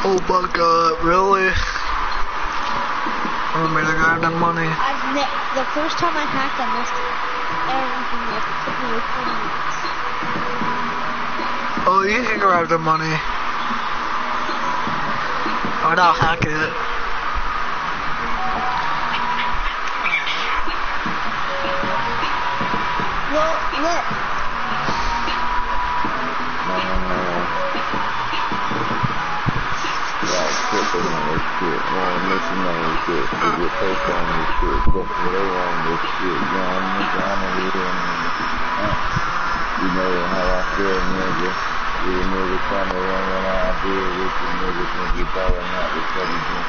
Oh my god, really? Want me to grab the money? The first time I hacked, I missed everything. It took me like 20 minutes. Oh, you can grab the money. Or I'll hack it. Well, look. Shit. Listen on this shit. They get post on this shit. They on this shit. You know what I mean? You know how I feel, nigga. You nigga trying to run what I did with the niggas when you balling out with every drink.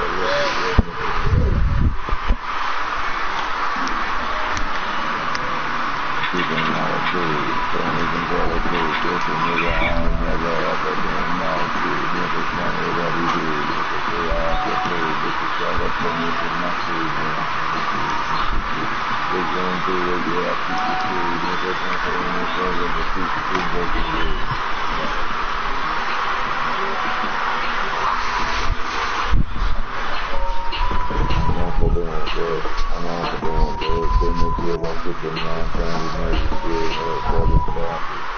Keeping all the food. Don't even go to food. Just a nigga I ain't never ever been mad to. Niggas want it every day. They all get paid. This is all up for me to my food, man. They going through it, yeah, I keep the food. Niggas don't say anything with the keep the food working with. I'm on for doing good. They make you about 59 times as shit. Brother stop.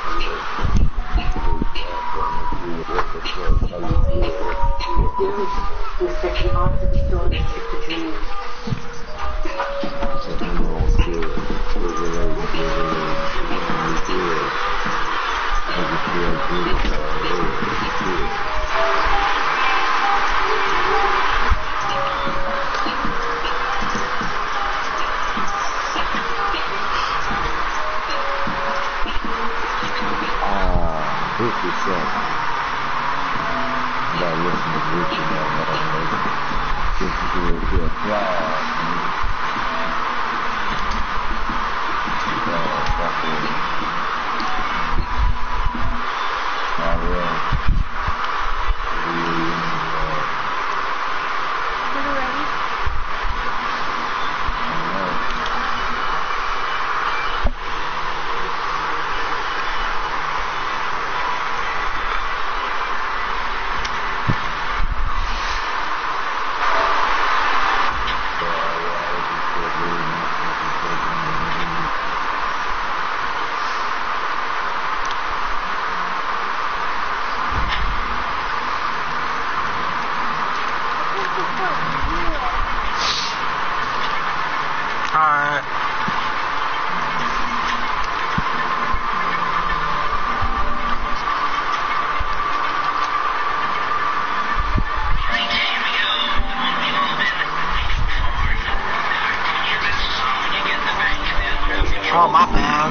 Oh, my bad.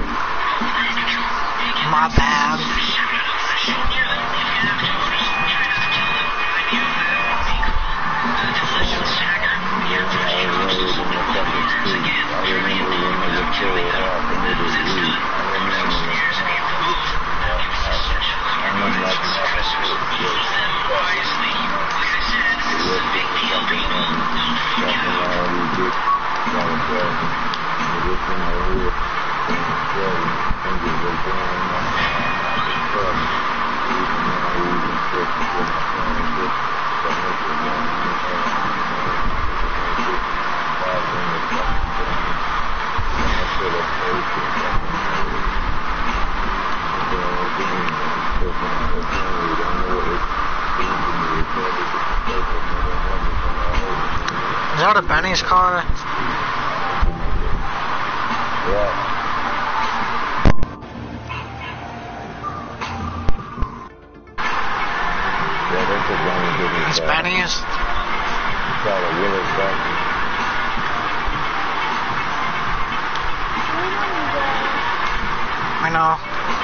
My bad. Is that a Benny's car? Yeah. It's Benny's. I know.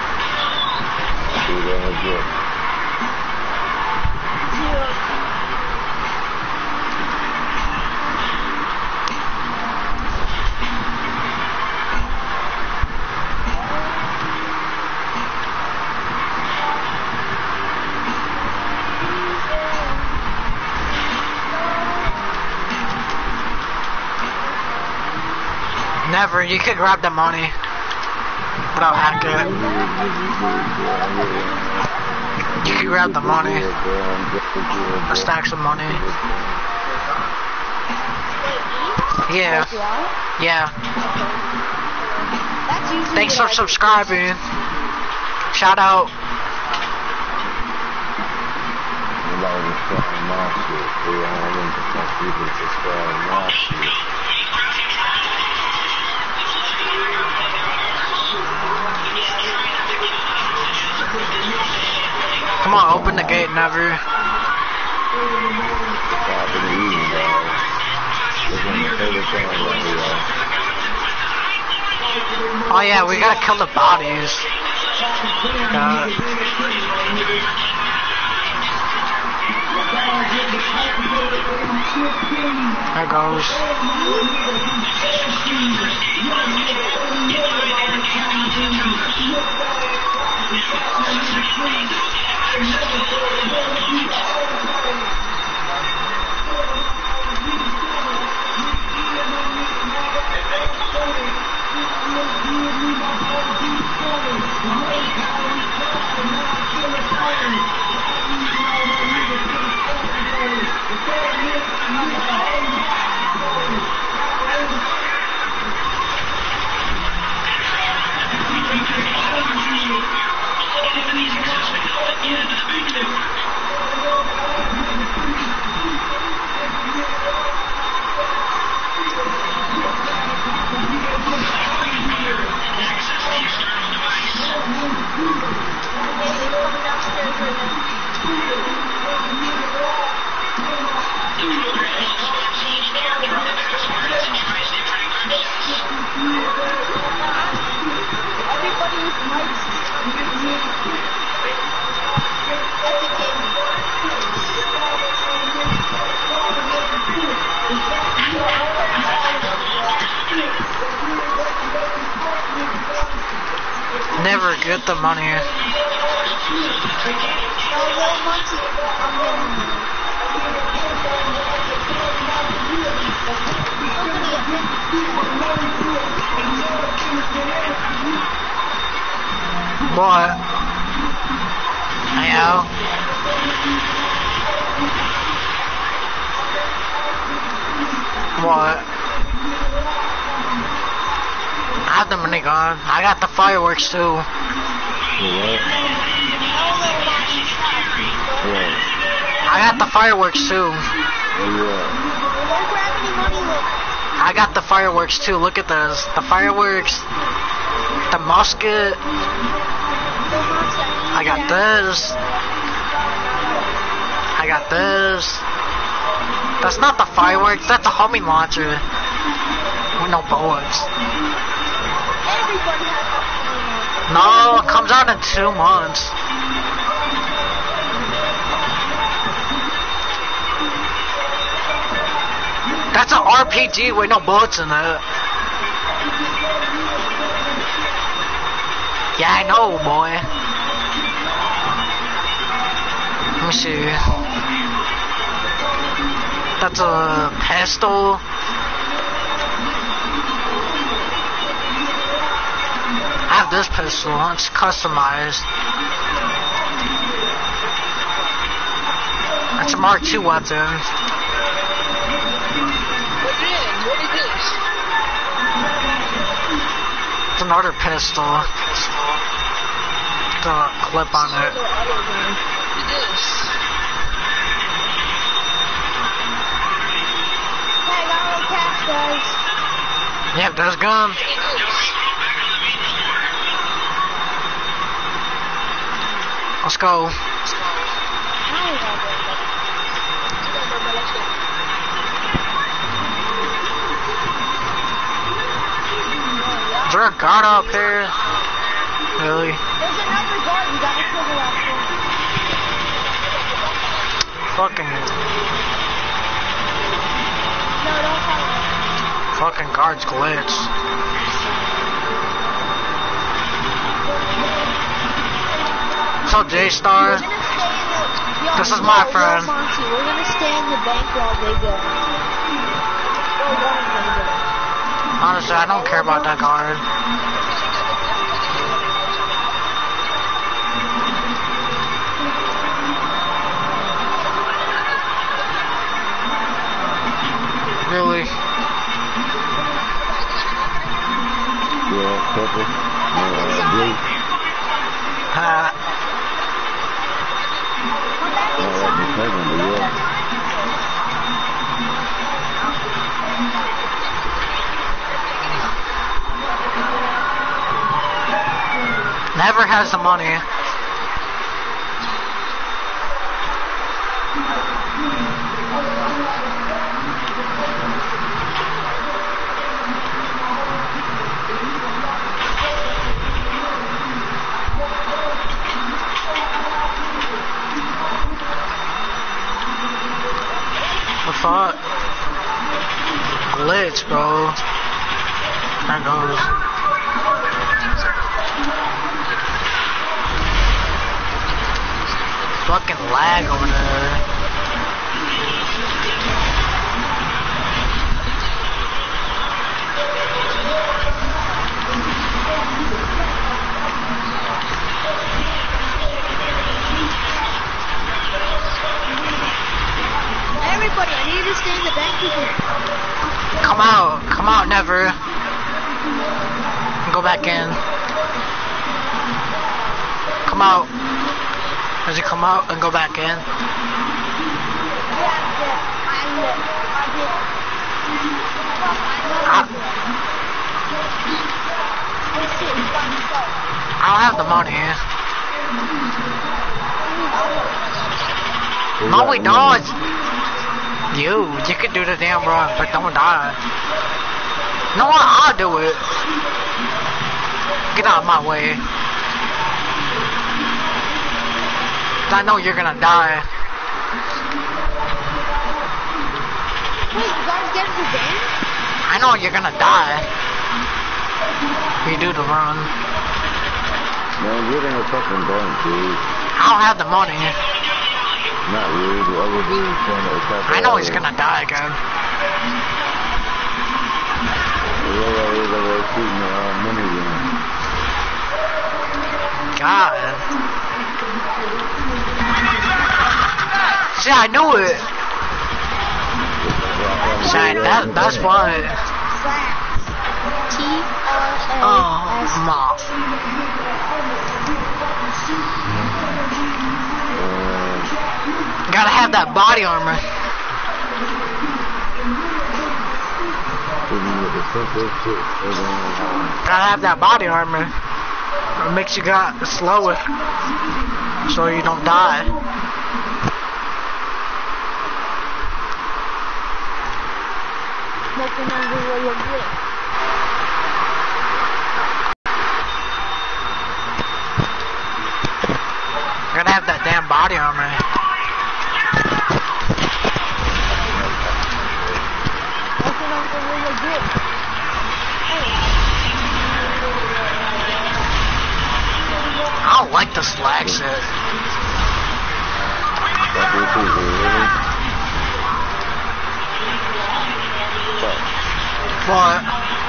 Never, you could grab the money. But I'll hack it. You could grab the money. The stacks of money. Yeah. Yeah. That's usually Thanks for what I do. subscribing. Shout out. Come on, open the gate, Never. Oh yeah, we gotta kill the bodies. There goes. Never get the money. What? Hello? What? I have the minigun. I got the fireworks too. What? I got the fireworks too. I got the fireworks too. Look at this. The fireworks. The musket. I got this. I got this. That's not the fireworks. That's a homing launcher. With no bullets. Everybody has a No, it comes out in 2 months. That's an RPG with no bullets in it. Yeah, I know, boy. Let me see. That's a pistol. I have this pistol. It's customized. That's a Mark II weapon. What is this? It's another pistol. The clip on it. What is this? Hey, I got a little cash, guys. You have this gun? Let's go. Is there a guard up here? Really? There's another guard. You gotta kill the last one. Fucking. No, don't fight. Fucking guards glitch. So J-Star. This is my friend. Monty, we're gonna stay in the bank while they go. Well, one of them goes. Honestly, I don't care about that guard. Never has the money. The fuck? Glitch, bro. There goes. Fucking lag over there. Everybody, I need to stay in the bank before. Come out, never. Go back in. Come out. Does he come out and go back in? I don't have the money. No, we don't. You can do the damn run, but don't die. No, I'll do it. Get out of my way. I know you're gonna die. Wait, you guys get the game? I know you're gonna die. You do the run. Man, get in the fucking bank, dude. I don't have the money. Not you, the other dude trying to attack. I know he's gonna die again. Yeah, they're shooting the minigun. God. See, I knew it. See, that's why. T-R-A-S. Oh, ma. Gotta have that body armor. Gotta have that body armor. It makes you got slower, so you don't die. Making them really good. Gotta have that damn body armor. Making them really good. I don't like the slag shit. What?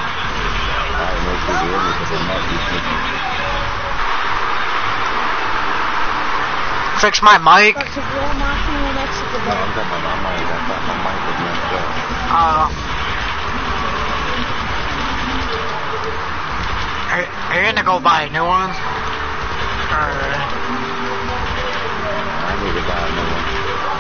Fix my mic. Are you gonna go buy a new one? Or... I need to buy a new one.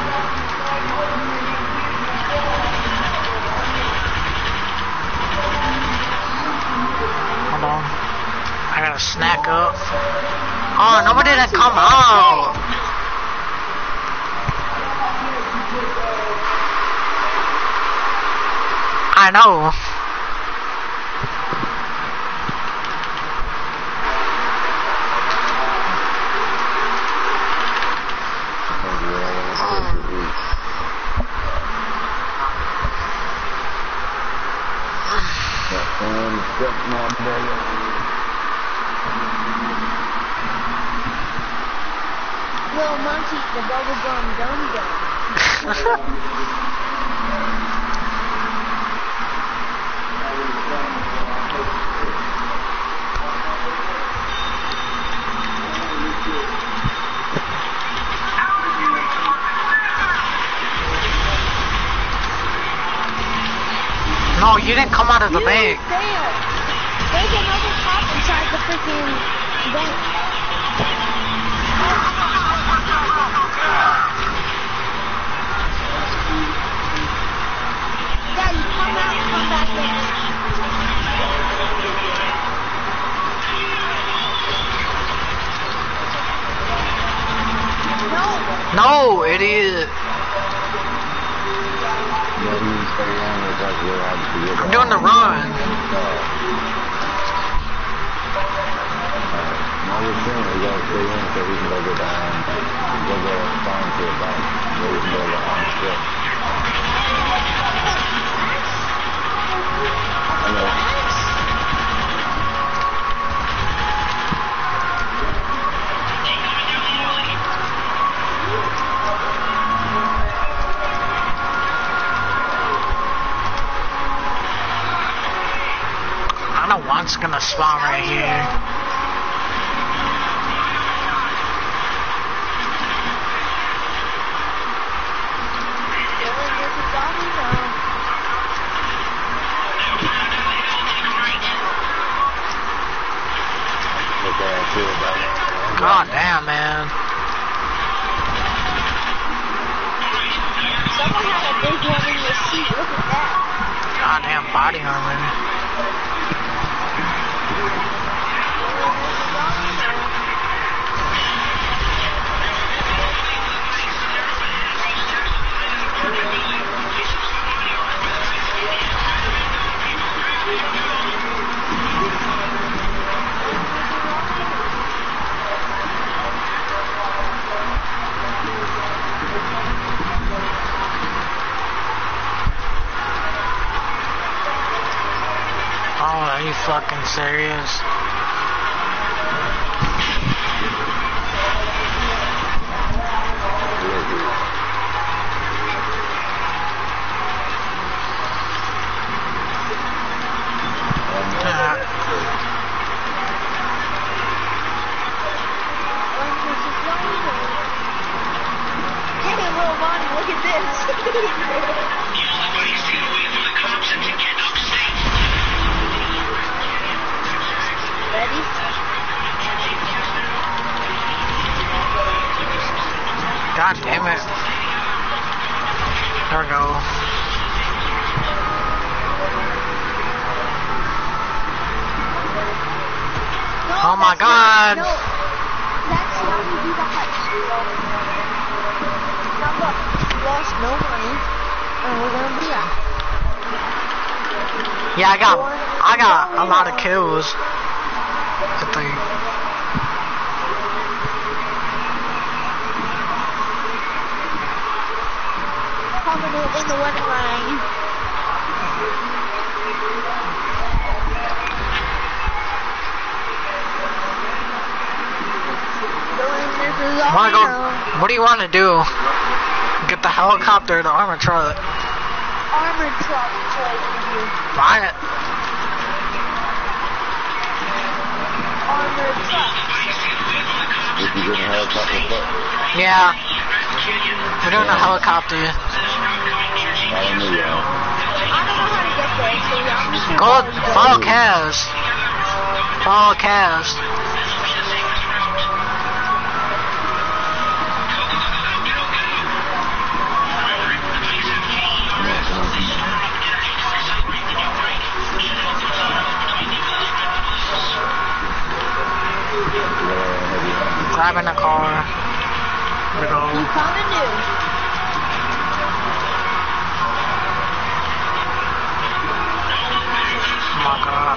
Hold on. I gotta snack up. Oh, nobody didn't come out. I know. Little Monty, the bubblegum gum. No, you didn't come out of the bank. There's another cop inside the freaking bank. Yeah, you come out and come back in. No, idiot. No, you can stay on with that real obviously. I'm doing the run. No, we're saying we gotta stay in so we can go get behind. Go farm to the back. So we can go behind the ship. I know. I know one's gonna spawn right here. God damn, man. Someone had a big one in your seat. Look at that. Goddamn body armor. Oh, are you fucking serious? Hey, little Bonnie, look at this. Ready? God damn it. There we go. No, Oh my that's not- God. No, that's how you do the hut. Now look, we lost no money, and we're gonna be out. Yeah, I got a lot of kills. I think. Coming in the winning line. This is all Wanna I go? know. What do you want to do? Get the helicopter or the armor truck? Armored truck choice for you. Buy it. Armored truck. If you get a helicopter truck, Yeah. We're doing a helicopter. I don't know y'all. I don't know how to get there, so I'm just gonna Go go. follow Kaz. Follow Kaz. Grabbing a car. We go. You coming, dude? Oh my God.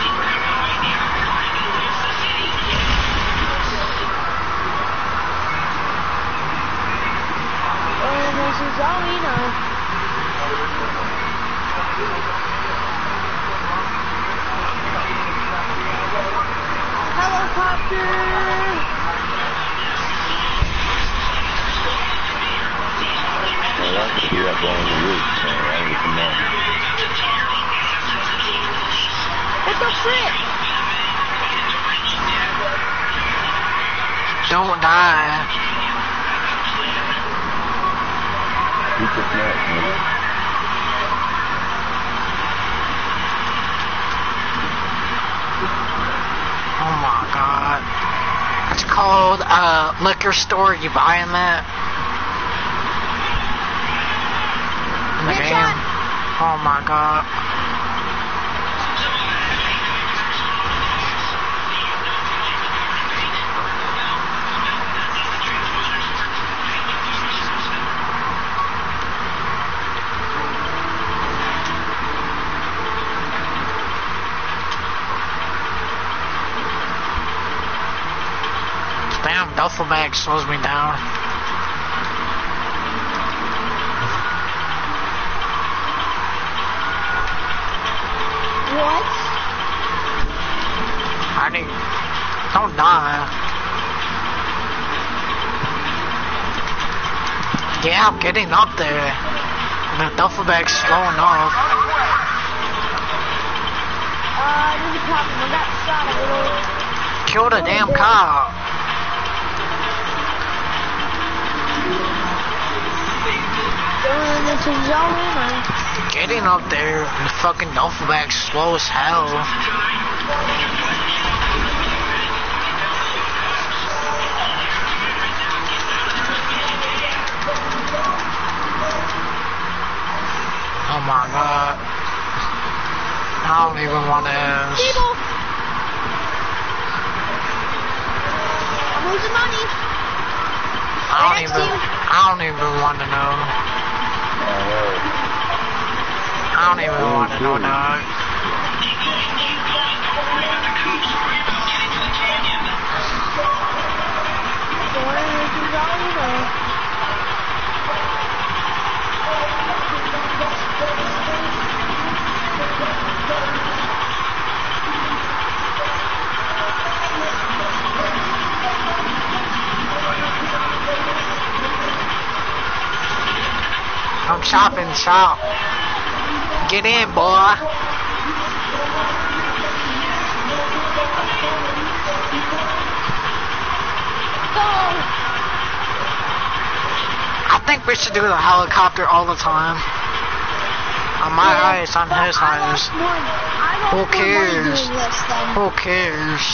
And this is all we know. Helicopter! Well, I could be up on the roof, so I would come on. What the frick? Don't die. Keep the snacks, nigga. Oh my God. It's called liquor store. You buy them at in the Get game. shot. Oh my God. back slows me down. What? I need. Don't die. Yeah, I'm getting up there. The duffel bag's slowing off. There's a problem. I got shot a little. Kill the damn cop. This is all in on. Getting up there, the fucking duffel bag's slow as hell. Oh my god. I don't even want to. People! I'm losing money. I don't even want to know. I don't even want to know, dog. I'm chopping chop. Get in, boy. I think we should do the helicopter all the time. On my eyes, on his eyes. Who cares? Who cares?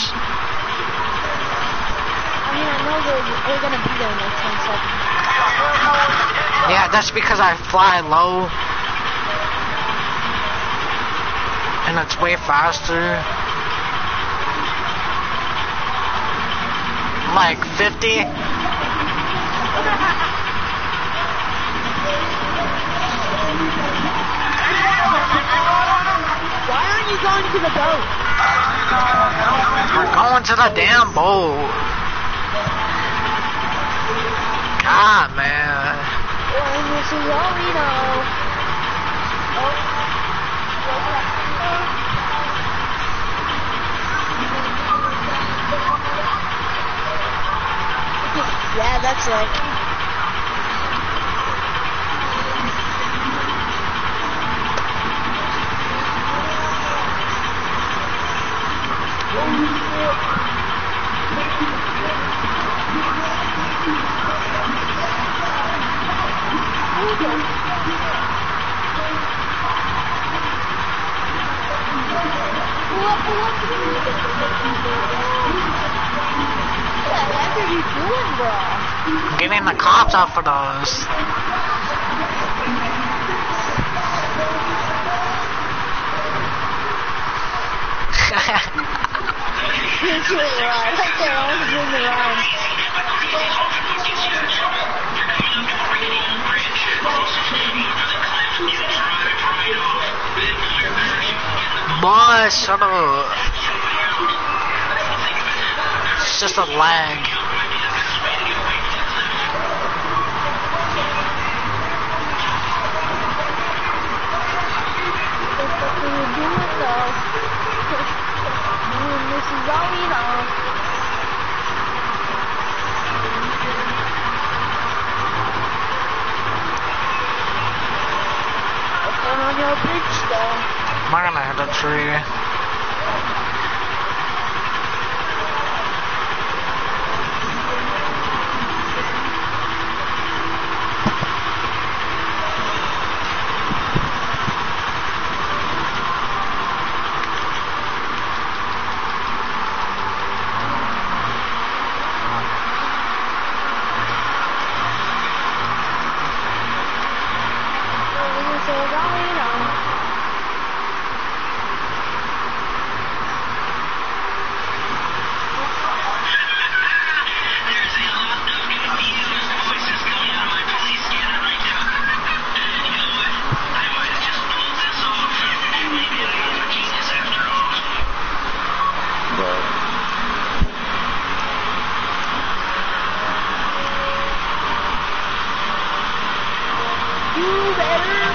I mean, I know they're gonna be there next 10 seconds. Yeah, that's because I fly low. And it's way faster. Like 50. Why aren't you going to the boat? We're going to the damn boat. God, man. Well, this is all we know. Yeah, that's right. What the heck are you doing, bro? I'm getting the cops out for those. You're right. Okay, I was doing the rhyme. Boy, shut up. It's just a lag. What the fuck are you doing, though? This is all we know. What's going on your bridge, though? I'm gonna hit a tree.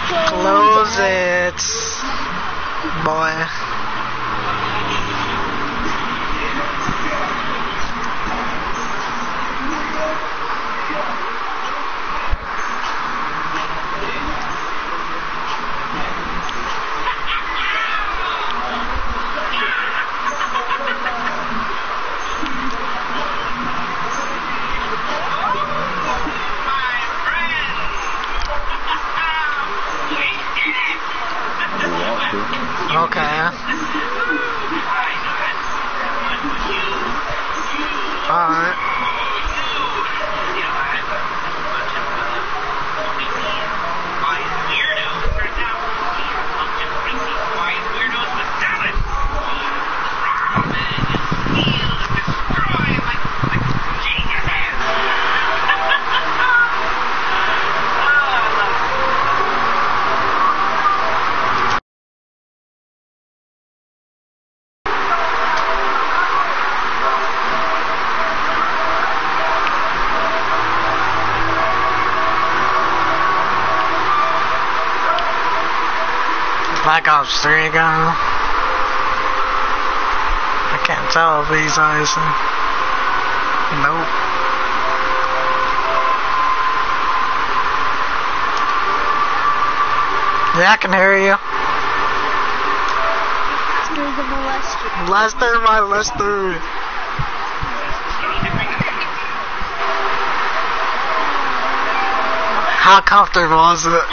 Close it, boy. Okay. Alright. Black Ops 3 again. I can't tell if these eyes. Nope. Yeah, I can hear you. There's a molester. Lester, my Lester. How comfortable is it?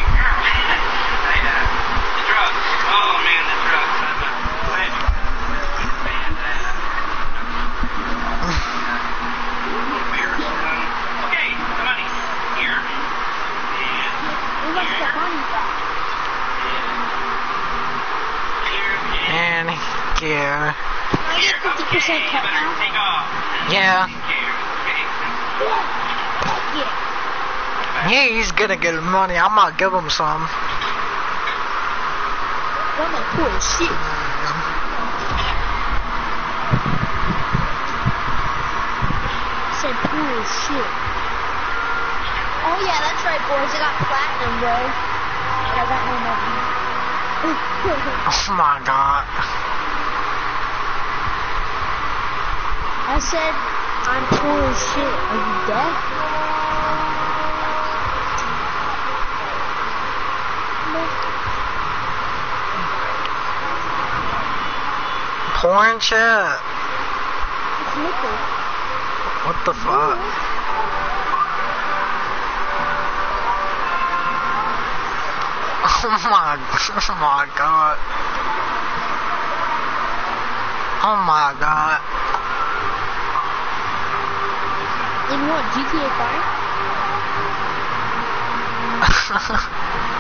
And yeah. I get 50% cut now. Yeah. Yeah. Yeah, he's gonna get money. I might give him some. I'm like, cool as shit. Said cool as shit. Oh yeah, that's right, boys. I got platinum, bro. But I got no money. Oh my god. I said I'm cool as shit. Are you deaf? Porn chat. It's nickel. What the fuck? Oh my god. Oh my god. In what, GTA 5?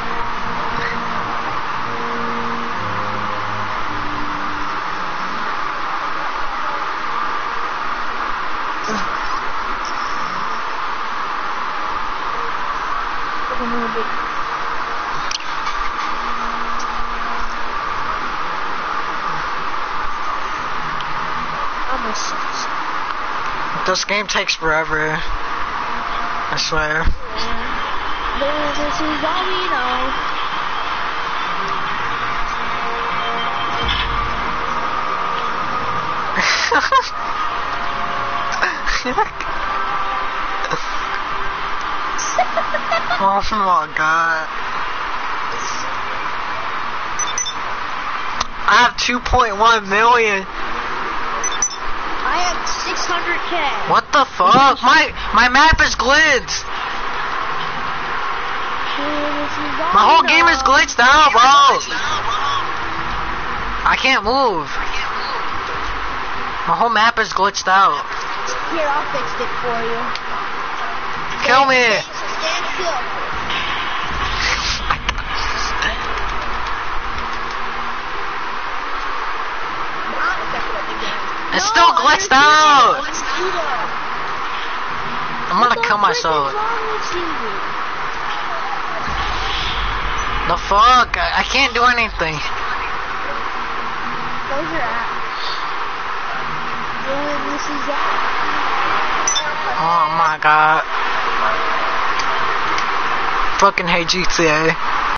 This game takes forever. I swear. This is all we know. Oh my god. I have 2.1 million. I have 600K. What the fuck? My map is glitched. My whole game is glitched out, bro. I can't move. My whole map is glitched out. Here, I'll fix it for you. Kill me. Stand still. It's still glitched out. I'm gonna kill myself. The fuck? I can't do anything. Close your app. This is Oh my god. Fucking hate GTA.